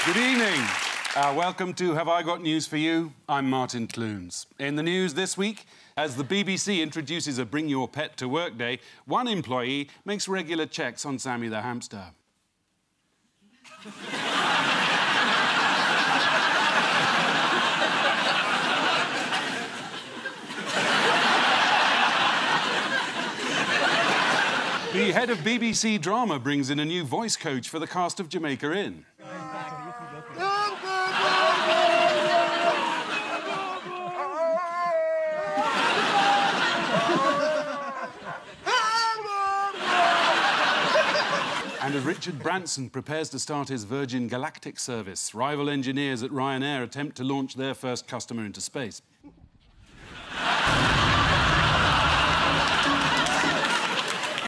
Good evening. Welcome to Have I Got News for You? I'm Martin Clunes. In the news this week, as the BBC introduces a Bring Your Pet to Work Day, one employee makes regular checks on Sammy the hamster. The head of BBC Drama brings in a new voice coach for the cast of Jamaica Inn. And as Richard Branson prepares to start his Virgin Galactic service, rival engineers at Ryanair attempt to launch their first customer into space.